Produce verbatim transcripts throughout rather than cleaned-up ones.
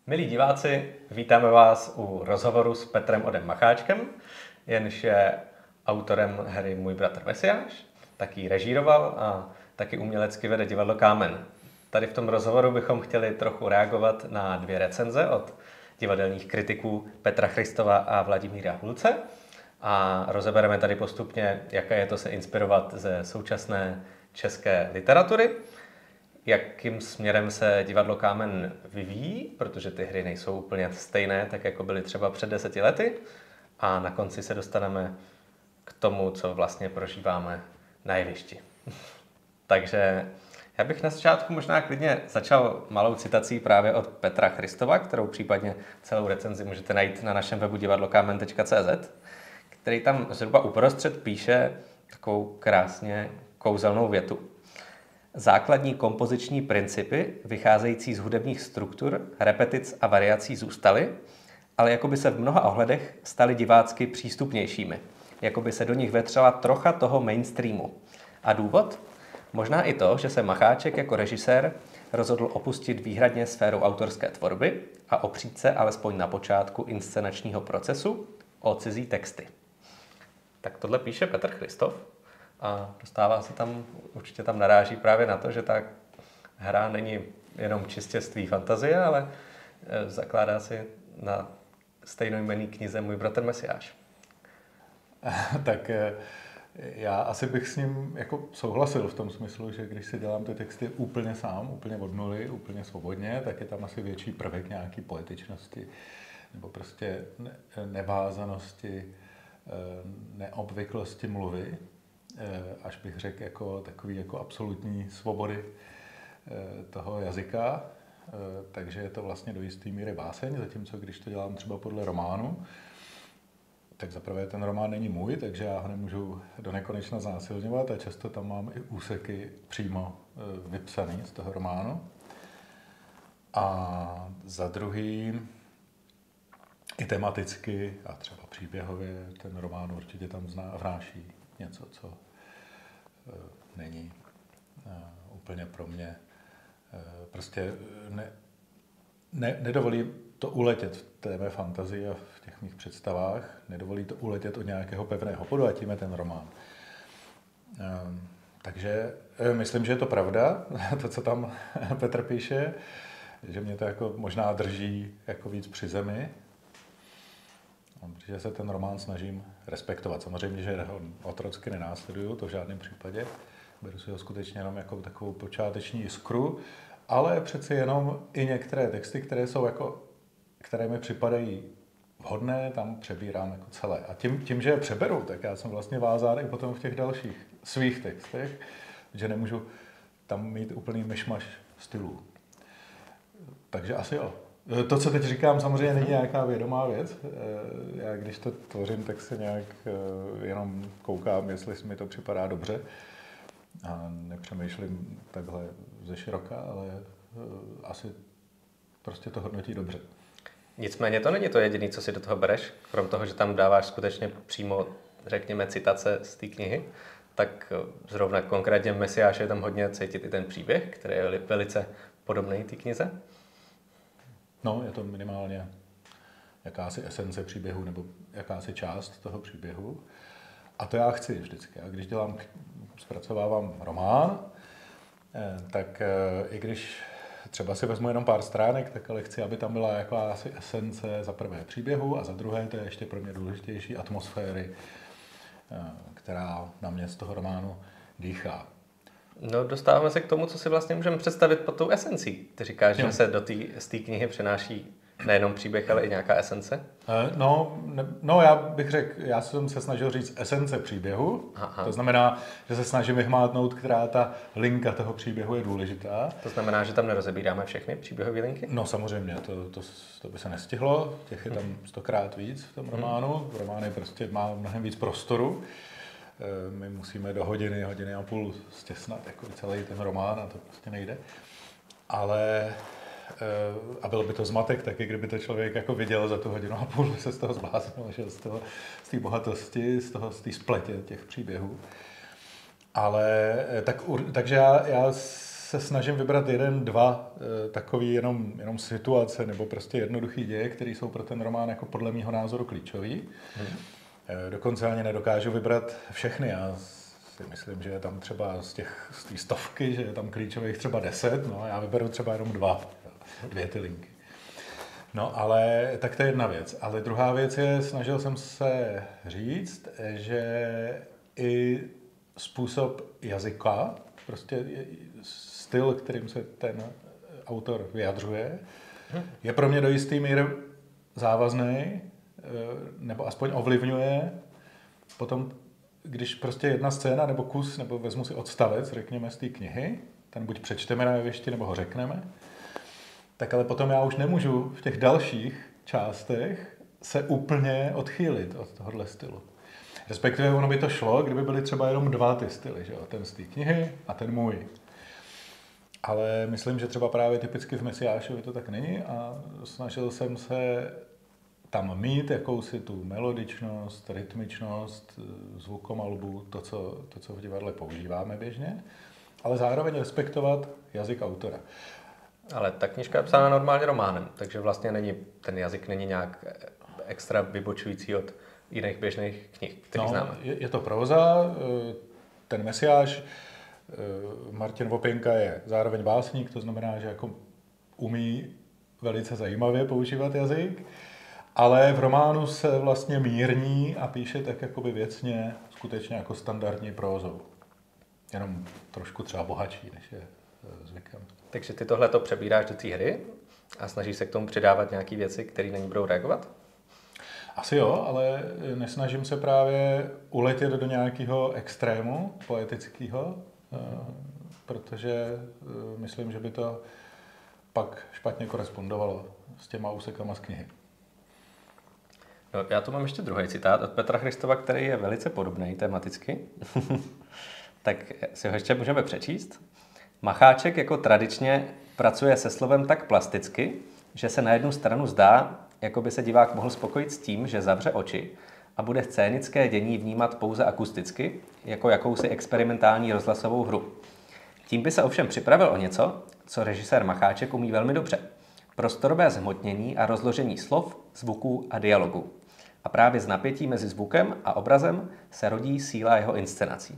Milí diváci, vítáme vás u rozhovoru s Petrem Odem Macháčkem, jenž je autorem hry Můj bratr Mesiáš, taky ji režíroval a taky umělecky vede divadlo Kámen. Tady v tom rozhovoru bychom chtěli trochu reagovat na dvě recenze od divadelních kritiků Petra Christova a Vladimíra Hulce a rozebereme tady postupně, jaké je to se inspirovat ze současné české literatury, jakým směrem se divadlo Kámen vyvíjí, protože ty hry nejsou úplně stejné, tak jako byly třeba před deseti lety. A na konci se dostaneme k tomu, co vlastně prožíváme na jevišti. Takže já bych na začátku možná klidně začal malou citací právě od Petra Christova, kterou případně celou recenzi můžete najít na našem webu divadlokámen tečka cé zet, který tam zhruba uprostřed píše takovou krásně kouzelnou větu. Základní kompoziční principy, vycházející z hudebních struktur, repetic a variací zůstaly, ale jako by se v mnoha ohledech staly divácky přístupnějšími. Jako by se do nich vetřela trocha toho mainstreamu. A důvod? Možná i to, že se Macháček jako režisér rozhodl opustit výhradně sféru autorské tvorby a opřít se alespoň na počátku inscenačního procesu o cizí texty. Tak tohle píše Petr Christov. A dostává se tam, určitě tam naráží právě na to, že ta hra není jenom čistě z tvý fantazie, ale zakládá si na stejnojmenný knize Můj bratr Mesiáš. Tak já asi bych s ním jako souhlasil v tom smyslu, že když si dělám ty texty úplně sám, úplně od nuly, úplně svobodně, tak je tam asi větší prvek nějaký poetičnosti nebo prostě nevázanosti, neobvyklosti mluvy, až bych řekl jako takový jako absolutní svobody toho jazyka, takže je to vlastně do jisté míry báseň, zatímco když to dělám třeba podle románu, tak zaprvé ten román není můj, takže já ho nemůžu do nekonečna znásilňovat a často tam mám i úseky přímo vypsaný z toho románu. A za druhý i tematicky a třeba příběhově ten román určitě tam zná, vnáší něco, co uh, není uh, úplně pro mě. Uh, prostě ne, ne, nedovolí to uletět v té mé fantazii a v těch mých představách, nedovolí to uletět od nějakého pevného bodu a tím je ten román. Uh, takže uh, myslím, že je to pravda, to, co tam Petr píše, že mě to jako možná drží jako víc při zemi, protože se ten román snažím respektovat. Samozřejmě, že ho otrocky nenásleduju, to v žádném případě. Beru si ho skutečně jenom jako takovou počáteční jiskru, ale přeci jenom i některé texty, které jsou jako, které mi připadají vhodné, tam přebírám jako celé. A tím, tím, že je přeberu, tak já jsem vlastně vázán i potom v těch dalších svých textech, že nemůžu tam mít úplný myšmaš stylů. Takže asi jo. To, co teď říkám, samozřejmě není nějaká vědomá věc. Já když to tvořím, tak se nějak jenom koukám, jestli mi to připadá dobře. A nepřemýšlím takhle ze široka, ale asi prostě to hodnotí dobře. Nicméně to není to jediné, co si do toho bereš, krom toho, že tam dáváš skutečně přímo, řekněme, citace z té knihy, tak zrovna konkrétně v Mesiáši je tam hodně cítit i ten příběh, který je velice podobný té knize. No, je to minimálně jakási esence příběhu nebo jakási část toho příběhu. A to já chci vždycky. A když dělám, zpracovávám román, tak i když třeba si vezmu jenom pár stránek, tak ale chci, aby tam byla jakási esence za prvé příběhu a za druhé, to je ještě pro mě důležitější, atmosféry, která na mě z toho románu dýchá. No, dostáváme se k tomu, co si vlastně můžeme představit pod tou esencí. Ty říkáš, jo. Že se do tý, z té knihy přenáší nejenom příběh, ale i nějaká esence? No, ne, no, já bych řekl, já jsem se snažil říct esence příběhu. Aha. To znamená, že se snažím vyhmátnout, která ta linka toho příběhu je důležitá. To znamená, že tam nerozebíráme všechny příběhové linky? No, samozřejmě, to, to, to by se nestihlo. Těch je tam stokrát víc v tom románu. Román je prostě má mnohem víc prostoru. My musíme do hodiny, hodiny a půl stěsnat jako celý ten román a to prostě nejde. Ale a byl by to zmatek taky, kdyby to člověk jako viděl za tu hodinu a půl, se z toho zbláznil, že z toho, z té bohatosti, z toho, z té spletě těch příběhů. Ale tak, takže já, já se snažím vybrat jeden, dva takový jenom, jenom situace nebo prostě jednoduchý děje, které jsou pro ten román jako podle mýho názoru klíčový. Hmm. Dokonce ani nedokážu vybrat všechny. Já si myslím, že je tam třeba z těch z té stovky, že je tam klíčových třeba deset, no já vyberu třeba jenom dva, dvě ty linky. No ale tak to je jedna věc. Ale druhá věc je, snažil jsem se říct, že i způsob jazyka, prostě styl, kterým se ten autor vyjadřuje, je pro mě do jistý míry závazný, nebo aspoň ovlivňuje potom, když prostě jedna scéna nebo kus, nebo vezmu si odstavec, řekněme, z té knihy, ten buď přečteme na jevišti, nebo ho řekneme, tak ale potom já už nemůžu v těch dalších částech se úplně odchýlit od tohohle stylu. Respektive ono by to šlo, kdyby byly třeba jenom dva ty styly, že jo? Ten z té knihy a ten můj. Ale myslím, že třeba právě typicky v Mesiášovi to tak není a snažil jsem se tam mít jakousi tu melodičnost, rytmičnost, zvukomalbu, to co, to, co v divadle používáme běžně, ale zároveň respektovat jazyk autora. Ale ta knížka je psána normálně románem, takže vlastně není, ten jazyk není nějak extra vybočující od jiných běžných knih, které no, známe. Je, je to próza, ten Mesiáš, Martin Vopěnka je zároveň básník, to znamená, že jako umí velice zajímavě používat jazyk, ale v románu se vlastně mírní a píše tak jakoby věcně, skutečně jako standardní prózou. Jenom trošku třeba bohatší, než je zvykem. Takže ty tohle to přebíráš do té hry a snažíš se k tomu přidávat nějaké věci, které na ní budou reagovat? Asi jo, ale nesnažím se právě uletět do nějakého extrému poetického, protože myslím, že by to pak špatně korespondovalo s těma úsekama z knihy. No, já tu mám ještě druhý citát od Petra Christova, který je velice podobný tematicky. Tak si ho ještě můžeme přečíst. Macháček jako tradičně pracuje se slovem tak plasticky, že se na jednu stranu zdá, jako by se divák mohl spokojit s tím, že zavře oči a bude scénické dění vnímat pouze akusticky, jako jakousi experimentální rozhlasovou hru. Tím by se ovšem připravil o něco, co režisér Macháček umí velmi dobře. Prostorové zhmotnění a rozložení slov, zvuků a dialogů. A právě z napětí mezi zvukem a obrazem se rodí síla jeho inscenací.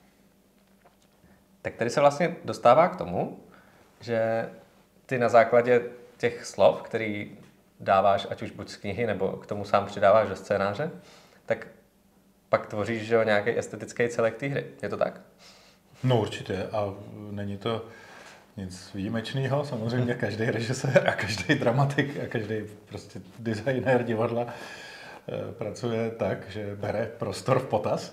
Tak tady se vlastně dostává k tomu, že ty na základě těch slov, který dáváš, ať už buď z knihy, nebo k tomu sám přidáváš do scénáře, tak pak tvoříš, že jo, nějaký estetický celek té hry. Je to tak? No určitě. A není to nic výjimečného. Samozřejmě každý režisér a každý dramatik a každý prostě designér divadla pracuje tak, že bere prostor v potaz.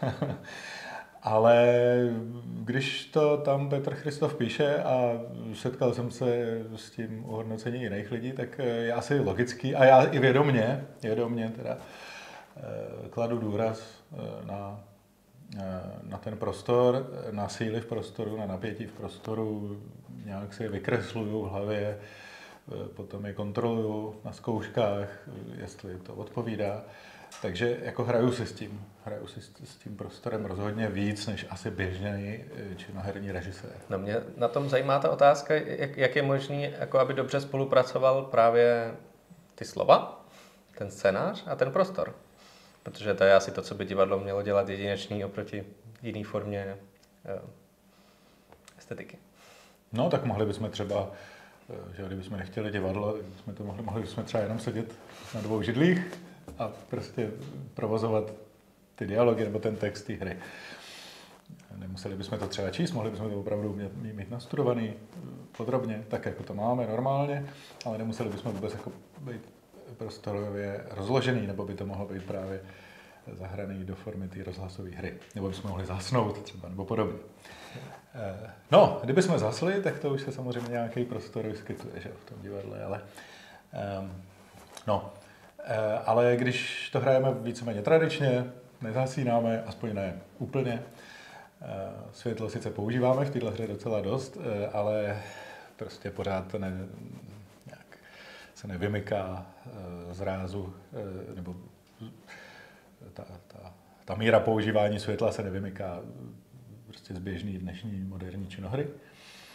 Ale když to tam Petr Christov píše a setkal jsem se s tím uhodnocením jiných lidí, tak je asi logický a já i vědomně, vědomně teda kladu důraz na, na ten prostor, na síly v prostoru, na napětí v prostoru, nějak si je vykresluju v hlavě, potom je kontroluju na zkouškách, jestli to odpovídá. Takže jako hraju si s tím, hraju si s tím prostorem rozhodně víc, než asi běžný činoherní režisér. No mě na tom zajímá ta otázka, jak, jak je možný, jako aby dobře spolupracoval právě ty slova, ten scénář a ten prostor. Protože to je asi to, co by divadlo mělo dělat jedinečný oproti jiný formě jo, estetiky. No tak mohli bychom třeba, že kdybychom nechtěli divadlo, jsme to mohli, mohli bychom třeba jenom sedět na dvou židlích a prostě provozovat ty dialogy nebo ten text té hry. Nemuseli bychom to třeba číst, mohli bychom to opravdu mít, mít nastudovaný podrobně, tak jako to máme normálně, ale nemuseli bychom vůbec jako být prostorově rozložený, nebo by to mohlo být právě zahraný do formy té rozhlasové hry. Nebo bychom mohli zasnout třeba, nebo podobně. No, kdybychom zasli, tak to už se samozřejmě nějaký prostor vyskytuje, že v tom divadle, ale um, no, ale když to hrajeme víceméně tradičně, nezasínáme, aspoň ne úplně. Světlo sice používáme v této hře docela dost, ale prostě pořád to ne, nějak se nevymyká z rázu, nebo ta, ta, ta míra používání světla se nevymyká prostě z běžný dnešní moderní činohry.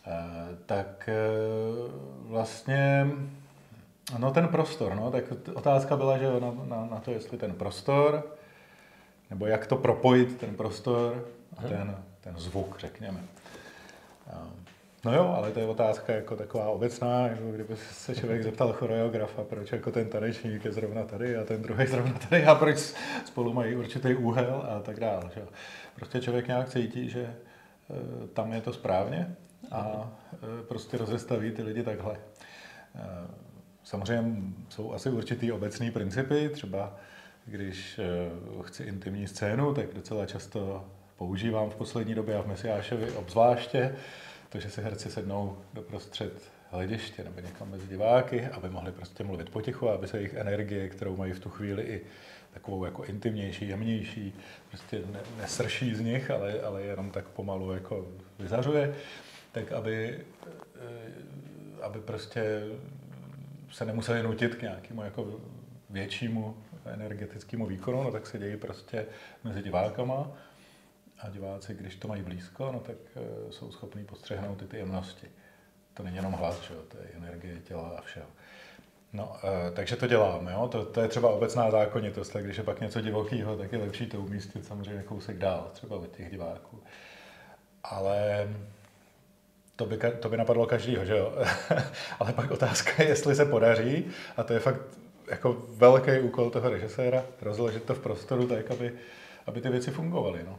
tak vlastně, no ten prostor, no, tak otázka byla, že na, na, na to, jestli ten prostor, nebo jak to propojit, ten prostor a ten, ten zvuk, řekněme. No jo, ale to je otázka jako taková obecná, jako kdyby se člověk zeptal choreografa, proč jako ten tanečník je zrovna tady a ten druhý zrovna tady a proč spolu mají určitý úhel a tak dále. Že? Prostě člověk nějak cítí, že e, tam je to správně a e, prostě rozestaví ty lidi takhle. E, samozřejmě jsou asi určitý obecný principy, třeba když e, chci intimní scénu, tak docela často používám v poslední době a v Mesiášovi obzvláště, to, že se herci sednou doprostřed hlediště nebo někam mezi diváky, aby mohli prostě mluvit potichu, aby se jejich energie, kterou mají v tu chvíli i takovou jako intimnější, jemnější, prostě ne, nesrší z nich, ale, ale jenom tak pomalu jako vyzařuje, tak aby, aby prostě se nemuseli nutit k nějakému jako většímu energetickému výkonu, no tak se dějí prostě mezi divákama. A diváci, když to mají blízko, no tak e, jsou schopní postřehnout i ty jemnosti. To není jenom hlas, že jo? To je energie těla a všeho. No, e, takže to děláme, jo? To, to je třeba obecná zákonitost, tak když je pak něco divokýho, tak je lepší to umístit samozřejmě kousek dál, třeba od těch diváků. Ale to by, to by napadlo každýho, že jo? Ale pak otázka je, jestli se podaří, a to je fakt jako velký úkol toho režiséra, rozložit to v prostoru tak, aby, aby ty věci fungovaly, no.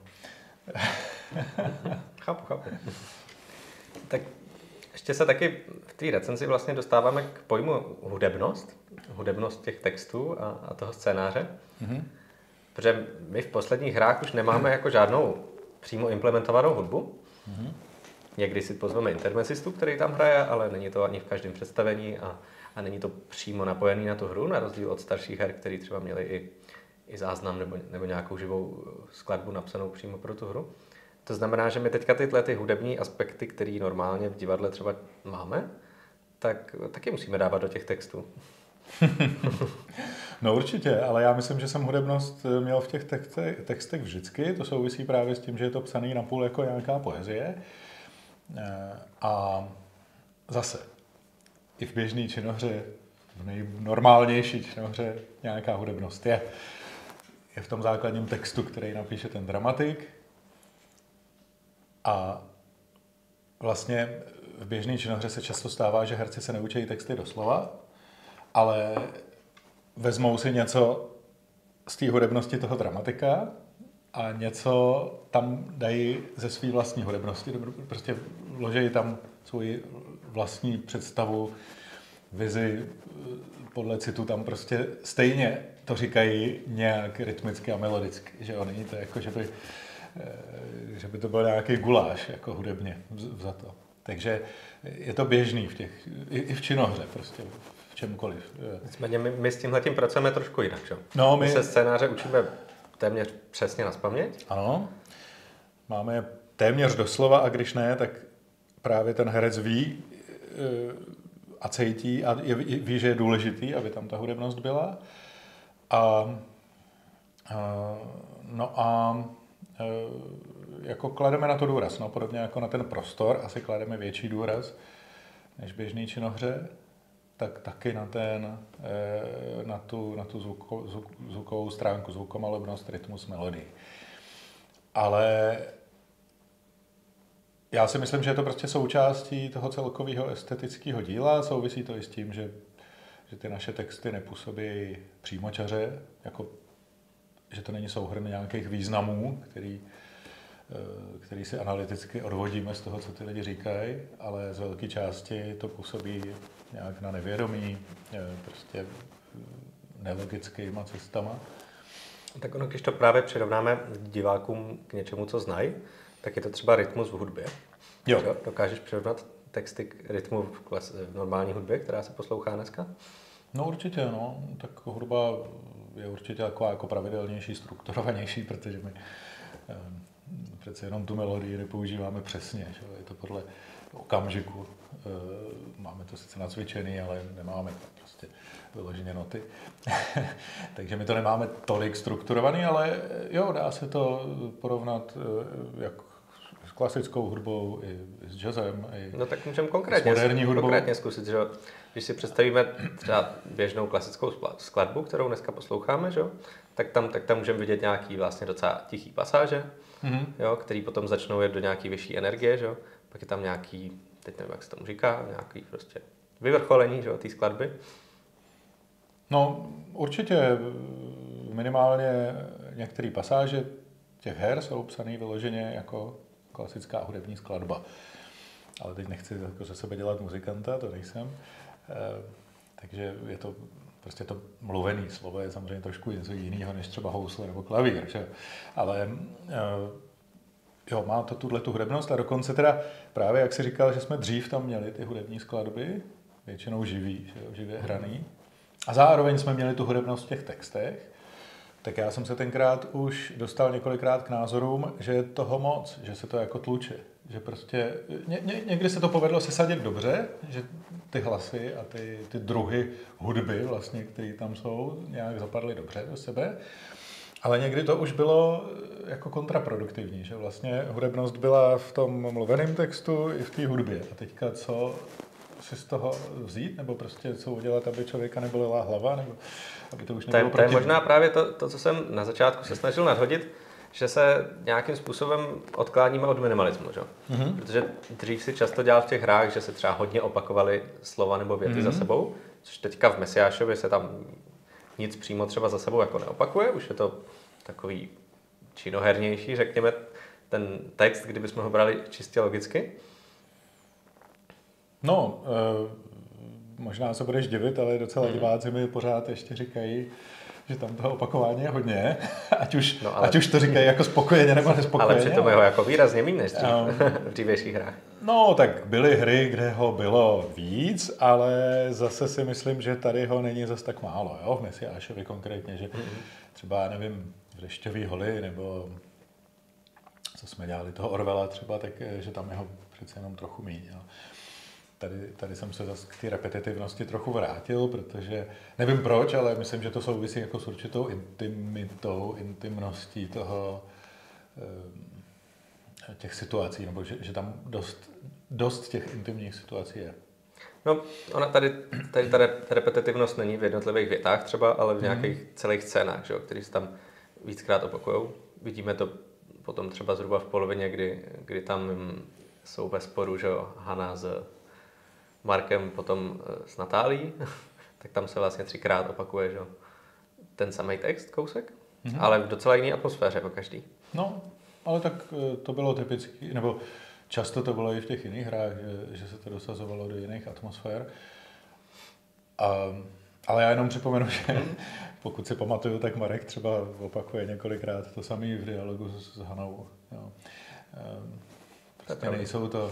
Chápu, chápu. Tak ještě se taky v té recenzi vlastně dostáváme k pojmu hudebnost, hudebnost těch textů a, a toho scénáře. Mm-hmm. Protože my v posledních hrách už nemáme jako žádnou přímo implementovanou hudbu. Mm-hmm. Někdy si pozveme intermesistu, který tam hraje, ale není to ani v každém představení a, a není to přímo napojený na tu hru, na rozdíl od starších her, který třeba měli i i záznam nebo, nebo nějakou živou skladbu napsanou přímo pro tu hru. To znamená, že my teďka tyhle ty hudební aspekty, které normálně v divadle třeba máme, tak taky musíme dávat do těch textů. No určitě, ale já myslím, že jsem hudebnost měl v těch textech, textech vždycky. To souvisí právě s tím, že je to psaný napůl jako nějaká poezie. A zase, i v běžné činohře, v nejnormálnější činohře nějaká hudebnost je. Je v tom základním textu, který napíše ten dramatik. A vlastně v běžné činohře se často stává, že herci se neučí texty doslova, ale vezmou si něco z té hudebnosti toho dramatika a něco tam dají ze své vlastní hudebnosti. Prostě vložejí tam svoji vlastní představu, vizi, podle citu tam prostě stejně to říkají nějak rytmicky a melodicky, že jo, není to jako, že by, že by to byl nějaký guláš, jako hudebně vzato. Takže je to běžný v těch, i v činohře prostě, v čemkoliv. Nicméně my, my s tímhletím pracujeme trošku jinak, že? No, my... my se scénáře učíme téměř přesně nazpaměť. Ano, máme téměř doslova a když ne, tak právě ten herec ví a cítí a je, ví, že je důležitý, aby tam ta hudebnost byla. A, a no a jako klademe na to důraz, no, podobně jako na ten prostor, asi klademe větší důraz než běžný činohře, tak taky na, ten, na tu, na tu zvuko, zvuk, zvukovou stránku, zvukomalebnost, rytmus, melodii. Ale já si myslím, že je to prostě součástí toho celkového estetického díla, souvisí to i s tím, že, že ty naše texty nepůsobí přímočaře, jako, že to není souhrn nějakých významů, který, který si analyticky odvodíme z toho, co ty lidi říkají, ale z velké části to působí nějak na nevědomí, prostě nelogickýma cestama. Tak ono, když to právě přirovnáme divákům k něčemu, co znají, tak je to třeba rytmus v hudbě. Jo. Dokážeš přirovnat texty k rytmu v, klas, v normální hudbě, která se poslouchá dneska? No určitě, no. Tak hudba je určitě taková jako pravidelnější, strukturovanější, protože my eh, přece jenom tu melodii nepoužíváme přesně. Že? Je to podle okamžiku. Eh, máme to sice nacvičený, ale nemáme prostě vyloženě noty. Takže my to nemáme tolik strukturovaný, ale jo, dá se to porovnat, jak klasickou hudbou, i, i s jazzem, i no tak můžeme konkrétně, moderní hudbou. konkrétně zkusit, že když si představíme třeba běžnou klasickou skladbu, kterou dneska posloucháme, že? Tak, tam, tak tam můžeme vidět nějaký vlastně docela tichý pasáže, mm-hmm. jo, který potom začnou jet do nějaký vyšší energie, že? Pak je tam nějaký, teď nevím, jak se tomu říká, nějaký prostě vyvrcholení, že, té skladby. No, určitě minimálně některé pasáže těch her jsou psané vyloženě jako klasická hudební skladba. Ale teď nechci jako ze sebe dělat muzikanta, to nejsem. E, takže je to prostě to mluvený slovo je samozřejmě trošku něco jiného než třeba housle nebo klavír, že? Ale e, jo, má to tuhletu hudebnost a dokonce teda právě, jak jsi říkal, že jsme dřív tam měli ty hudební skladby, většinou živý, že jo, živě hraný. A zároveň jsme měli tu hudebnost v těch textech, tak já jsem se tenkrát už dostal několikrát k názorům, že je toho moc, že se to jako tluče. Že prostě ně, ně, někdy se to povedlo sesadit dobře, že ty hlasy a ty, ty druhy hudby, vlastně, které tam jsou, nějak zapadly dobře do sebe. Ale někdy to už bylo jako kontraproduktivní, že vlastně hudebnost byla v tom mluveném textu i v té hudbě. A teďka co si z toho vzít, nebo prostě co udělat, aby člověka nebolila hlava, nebo aby to už nebylo proti... To je možná právě to, to, co jsem na začátku se snažil nadhodit, že se nějakým způsobem odkláníme od minimalismu, že? Mm-hmm. Protože dřív si často dělal v těch hrách, že se třeba hodně opakovaly slova nebo věty mm-hmm. za sebou, což teďka v Mesiášovi se tam nic přímo třeba za sebou jako neopakuje, už je to takový činohernější, řekněme, ten text, kdybychom ho brali čistě logicky. No, e, možná se budeš divit, ale docela diváci mi pořád ještě říkají, že tam toho opakování je hodně, ať už, no ale... ať už to říkají jako spokojeně nebo nespokojeně. Ale přitom je ho jako výrazně méně než dřív, um, v dřívějších hrách. No, tak byly hry, kde ho bylo víc, ale zase si myslím, že tady ho není zas tak málo, jo, v Mesiášovi konkrétně, že mm-hmm. třeba, nevím, Vrešťový holy, nebo co jsme dělali, toho Orwella třeba, tak že tam je ho přece jenom trochu míň, jo. Tady, tady jsem se zase k té repetitivnosti trochu vrátil, protože nevím proč, ale myslím, že to souvisí jako s určitou intimitou, intimností toho, těch situací, nebo že, že tam dost, dost těch intimních situací je. No, ona tady, tady ta repetitivnost není v jednotlivých větách třeba, ale v nějakých mm. celých scénách, že, které se tam víckrát opakujou. Vidíme to potom třeba zhruba v polovině, kdy, kdy tam jsou ve sporu, že Hana s Markem, potom s Natálí, tak tam se vlastně třikrát opakuje, že ten samý text, kousek, mm-hmm. ale v docela jiné atmosféře po každý. No, ale tak to bylo typický, nebo často to bylo i v těch jiných hrách, že, že se to dosazovalo do jiných atmosfér. A, ale já jenom připomenu, že pokud si pamatuju, tak Marek třeba opakuje několikrát to samé v dialogu s, s Hanou. Jo. Prostě nejsou to...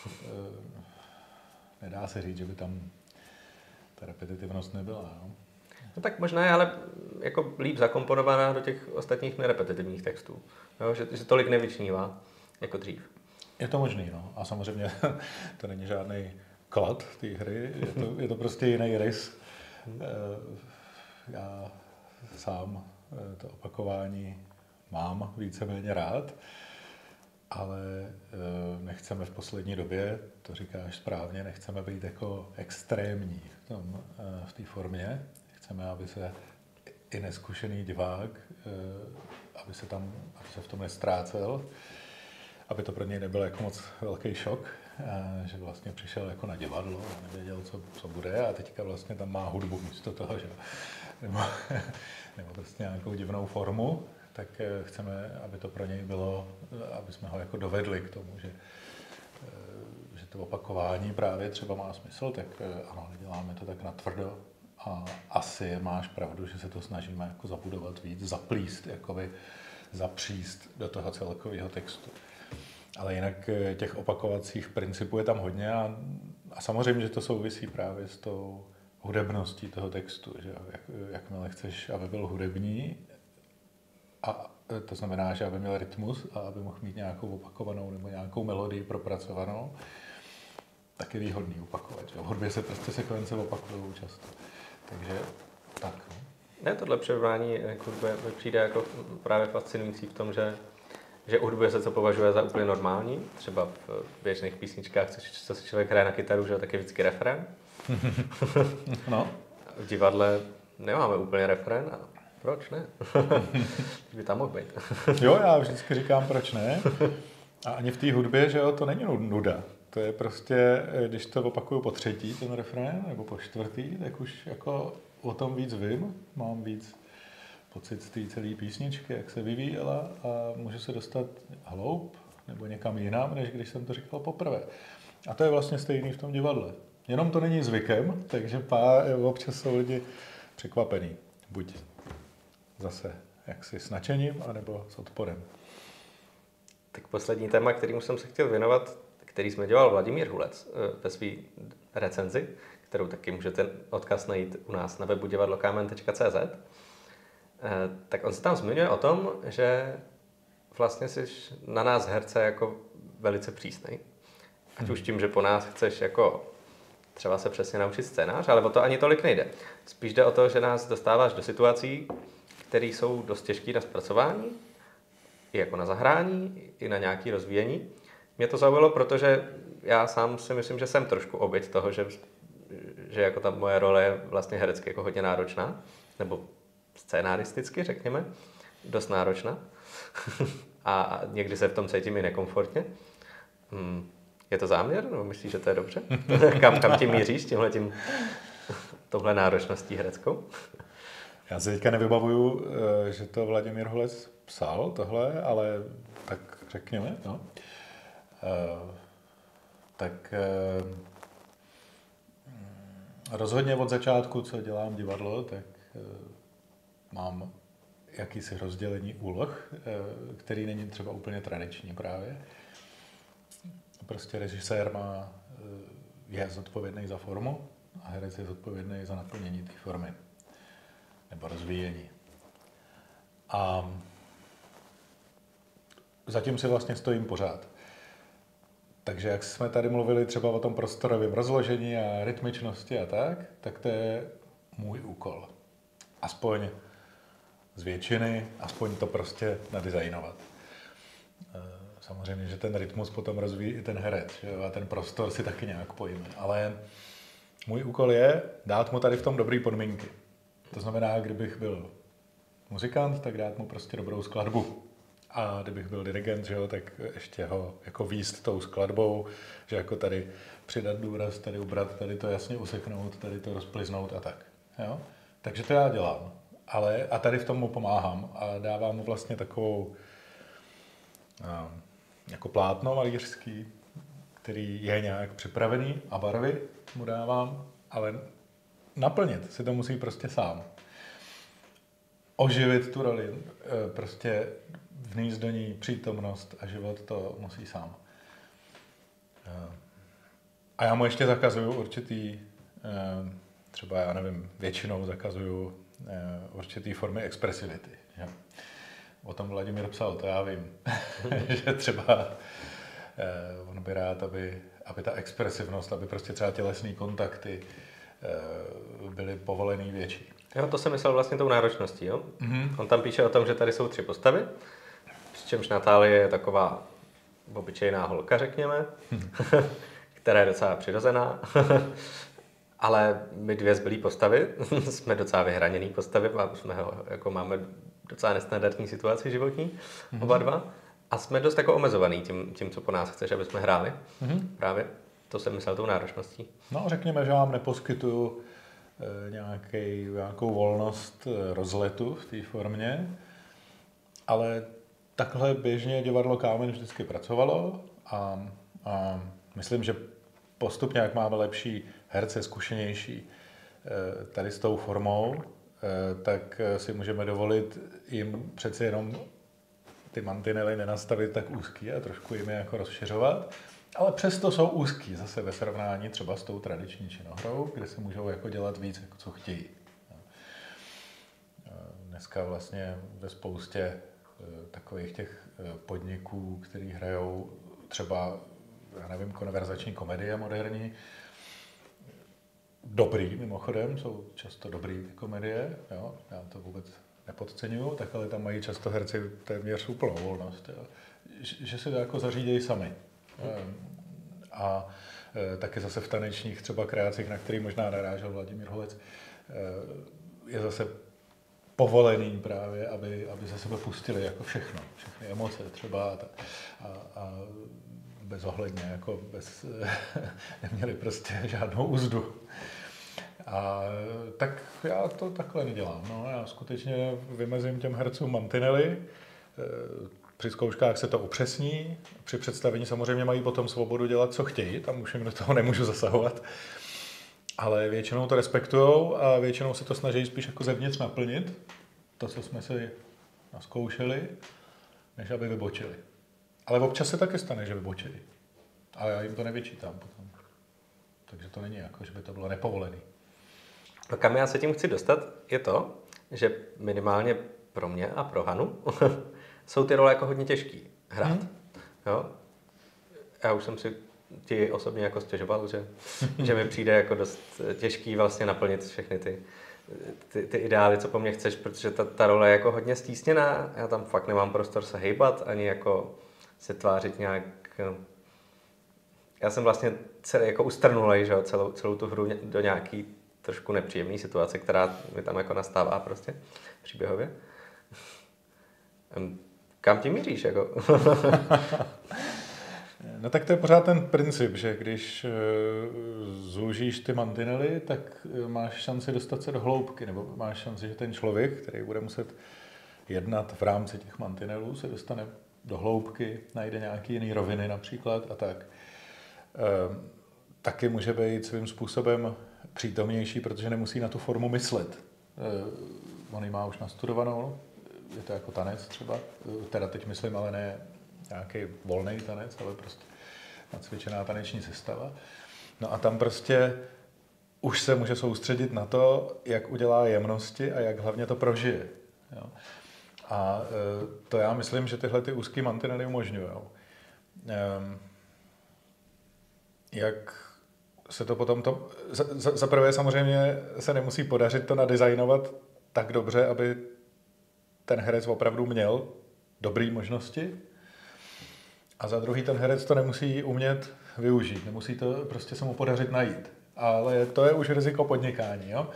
Nedá se říct, že by tam ta repetitivnost nebyla. No, no tak možná je ale jako líp zakomponovaná do těch ostatních nerepetitivních textů. Jo, že, že tolik nevyčnívá jako dřív. Je to možný, no. A samozřejmě to není žádný klad té hry, je to, je to prostě jiný rys. Já sám to opakování mám víceméně rád, ale nechceme v poslední době, to říkáš správně, nechceme být jako extrémní v tom, v té formě. Chceme, aby se i neskušený divák, aby se tam, aby se v tom nestrácel, aby to pro něj nebyl jako moc velký šok, že vlastně přišel jako na divadlo a nevěděl, co, co bude a teďka vlastně tam má hudbu místo toho, že? Nebo, nebo prostě nějakou divnou formu. Tak chceme, aby to pro něj bylo, aby jsme ho jako dovedli k tomu, že, že to opakování právě třeba má smysl, tak ano, děláme to tak natvrdo a asi máš pravdu, že se to snažíme jako zabudovat víc, zaplíst, jakoby zapříst do toho celkového textu. Ale jinak těch opakovacích principů je tam hodně a, a samozřejmě, že to souvisí právě s tou hudebností toho textu, že jak, jakmile chceš, aby byl hudební, a to znamená, že aby měl rytmus a aby mohl mít nějakou opakovanou nebo nějakou melodii propracovanou, tak je výhodný opakovat. V hudbě se prostě sekvence opakují často. Takže tak. Ne, tohle přebrání hudby mi přijde jako právě fascinující v tom, že, že u hudby se to považuje za úplně normální, třeba v běžných písničkách, což, co si člověk hraje na kytaru, že tak je vždycky refrén. No. V divadle nemáme úplně refrén, a proč ne? by tam mohl být. Jo, já vždycky říkám, proč ne. A ani v té hudbě, že jo, to není nuda. To je prostě, když to opakuju po třetí, ten refrén, nebo po čtvrtý, tak už jako o tom víc vím, mám víc pocit z té celé písničky, jak se vyvíjela a můžu se dostat hloub nebo někam jinam, než když jsem to říkal poprvé. A to je vlastně stejný v tom divadle. Jenom to není zvykem, takže pár, občas jsou lidi překvapení. Buď zase jaksi s nadšením, anebo s odporem. Tak poslední téma, kterým jsem se chtěl věnovat, který jsme dělal Vladimír Hulec ve své recenzi, kterou taky můžete odkaz najít u nás na webu divadlo kámen tečka cé zet, tak on se tam zmiňuje o tom, že vlastně jsi na nás herce jako velice přísnej. Ať hmm. už tím, že po nás chceš jako třeba se přesně naučit scénář, ale o to ani tolik nejde. Spíš jde o to, že nás dostáváš do situací, které jsou dost těžké na zpracování, i jako na zahrání, i na nějaké rozvíjení. Mě to zaujalo, protože já sám si myslím, že jsem trošku oběť toho, že, že jako ta moje role je vlastně herecky jako hodně náročná, nebo scénaristicky, řekněme, dost náročná. A někdy se v tom cítím i nekomfortně. Hmm. Je to záměr, nebo myslíš, že to je dobře? kam, kam tím míříš, tímhletím, touhle náročností hereckou? Já se teďka nevybavuju, že to Vladimír Hulec psal tohle, ale tak řekněme, no. Tak rozhodně od začátku, co dělám divadlo, tak mám jakýsi rozdělení úloh, který není třeba úplně tradiční právě. Prostě režisér má, je zodpovědný za formu a herec je zodpovědný za naplnění té formy nebo rozvíjení. A zatím si vlastně stojím pořád. Takže jak jsme tady mluvili třeba o tom prostorovém rozložení a rytmičnosti a tak, tak to je můj úkol. Aspoň z většiny, aspoň to prostě nadizajnovat. Samozřejmě, že ten rytmus potom rozvíjí i ten herec, že? A ten prostor si taky nějak pojme. Ale můj úkol je dát mu tady v tom dobrý podmínky. To znamená, kdybych byl muzikant, tak dát mu prostě dobrou skladbu. A kdybych byl dirigent, že jo, tak ještě ho jako výst tou skladbou, že jako tady přidat důraz, tady ubrat, tady to jasně useknout, tady to rozpliznout a tak. Jo? Takže to já dělám. Ale, a tady v tom mu pomáhám a dávám mu vlastně takovou a, jako plátno malířský, který je nějak připravený a barvy mu dávám, ale naplnit si to musí prostě sám. Oživit tu roli, prostě vníst do ní přítomnost a život to musí sám. A já mu ještě zakazuju určitý, třeba já nevím, většinou zakazuju určitý formy expresivity. Že? O tom Vladimír psal, to já vím. Že třeba on by rád, aby, aby ta expresivnost, aby prostě třeba tělesný kontakty byly povolený větší. Jo, to jsem myslel vlastně tou náročností, jo? Mm-hmm. On tam píše o tom, že tady jsou tři postavy, přičemž Natálie je taková obyčejná holka, řekněme, která je docela přirozená, ale my dvě zbylé postavy jsme docela vyhraněný postavy, jsme, jako máme docela nestandardní situaci životní, mm-hmm. oba dva, a jsme dost jako omezovaný tím, tím, co po nás chceš, aby jsme hráli. Mm-hmm. Právě to jsem myslel tou náročností. No, řekněme, že vám neposkytuju Nějaký, nějakou volnost rozletu v té formě, ale takhle běžně divadlo Kámen vždycky pracovalo a, a myslím, že postupně, jak máme lepší herce, zkušenější tady s tou formou, tak si můžeme dovolit jim přeci jenom ty mantinely nenastavit tak úzký a trošku jim je jako rozšiřovat. Ale přesto jsou úzký zase ve srovnání třeba s tou tradiční činohrou, kde se můžou jako dělat víc, jako co chtějí. Dneska vlastně ve spoustě takových těch podniků, který hrajou třeba, já nevím, konverzační komedie moderní, dobrý mimochodem, jsou často dobrý ty komedie, jo? Já to vůbec nepodceňuju, tak ale tam mají často herci téměř úplnou volnost. Jo? že si to jako zařídějí sami. Hmm. A taky zase v tanečních třeba kreacích, na který možná narážel Vladimír Holec, je zase povolený právě, aby, aby ze sebe pustili jako všechno, všechny emoce třeba a, a, a bezohledně, jako bez, neměli prostě žádnou úzdu. A tak já to takhle nedělám. No, já skutečně vymezím těm hercům mantinely, při zkouškách se to upřesní, při představení samozřejmě mají potom svobodu dělat, co chtějí, tam už jim do toho nemůžu zasahovat, ale většinou to respektujou a většinou se to snaží spíš jako zevnitř naplnit, to, co jsme si naskoušeli, než aby vybočili. Ale občas se taky stane, že vybočili. Ale já jim to nevyčítám potom. Takže to není jako, že by to bylo nepovolené. No, kam já se tím chci dostat, je to, že minimálně pro mě a pro Hanu jsou ty role jako hodně těžký hrát. Hmm. Jo? Já už jsem si ti osobně jako stěžoval, že, že mi přijde jako dost těžký vlastně naplnit všechny ty, ty, ty ideály, co po mně chceš, protože ta, ta role je jako hodně stísněná, já tam fakt nemám prostor se hejbat, ani jako se tvářit nějak. Já jsem vlastně celý jako ustrnulej, že jo, celou, celou tu hru do nějaký trošku nepříjemný situace, která mi tam jako nastává prostě příběhově. Kam ti míříš, jako? No tak to je pořád ten princip, že když zúžíš ty mantinely, tak máš šanci dostat se do hloubky, nebo máš šanci, že ten člověk, který bude muset jednat v rámci těch mantinelů, se dostane do hloubky, najde nějaký jiný roviny například a tak. Taky může být svým způsobem přítomnější, protože nemusí na tu formu myslet. On ji má už nastudovanou, je to jako tanec třeba, teda teď myslím, ale ne nějaký volný tanec, ale prostě nacvičená taneční sestava. No a tam prostě už se může soustředit na to, jak udělá jemnosti a jak hlavně to prožije. Jo. A to já myslím, že tyhle ty úzký mantinely umožňují. Jak se to potom to... Za, za, za prvé samozřejmě se nemusí podařit to nadizajnovat tak dobře, aby ten herec opravdu měl dobré možnosti. A za druhý ten herec to nemusí umět využít. Nemusí to prostě se mu podařit najít. Ale to je už riziko podnikání. Jo?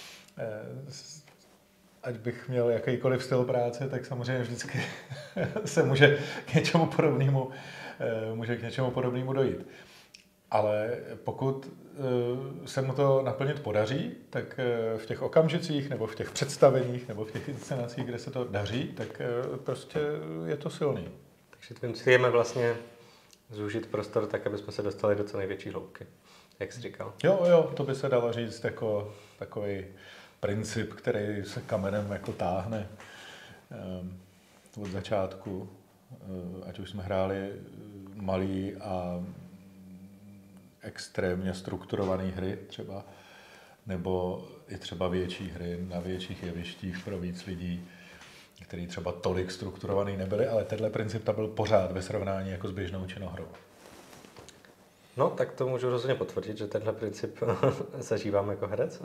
Ať bych měl jakýkoliv styl práce, tak samozřejmě vždycky se může k něčemu podobnému, může k něčemu podobnému dojít. Ale pokud se mu to naplnit podaří, tak v těch okamžicích, nebo v těch představeních, nebo v těch inscenacích, kde se to daří, tak prostě je to silný. Takže tvým cílem je vlastně zúžit prostor tak, aby jsme se dostali do co největší hloubky, jak jsi říkal. Jo, jo, to by se dalo říct jako takový princip, který se kamenem jako táhne od začátku, ať už jsme hráli malý a extrémně strukturované hry třeba, nebo i třeba větší hry na větších jevištích pro víc lidí, který třeba tolik strukturovaný nebyly, ale tenhle princip tam byl pořád ve srovnání jako s běžnou činohrou. No, tak to můžu rozhodně potvrdit, že tenhle princip zažívám jako herec.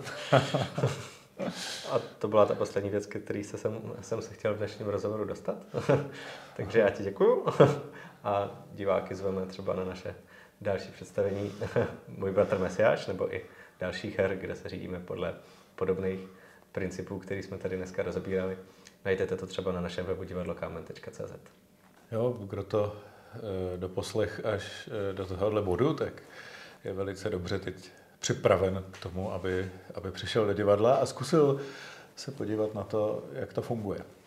A to byla ta poslední věc, který se jsem, jsem se chtěl v dnešním rozhovoru dostat. Takže já ti děkuju a diváky zveme třeba na naše další představení Můj bratr Mesiáš, nebo i dalších her, kde se řídíme podle podobných principů, který jsme tady dneska rozebírali. Najdete to třeba na našem webu divadlo kámen tečka cé zet. Jo, kdo to e, doposlech až e, do tohohle bodu, tak je velice dobře teď připraven k tomu, aby, aby přišel do divadla a zkusil se podívat na to, jak to funguje.